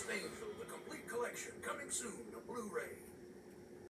Angel, the complete collection, coming soon to Blu-Ray.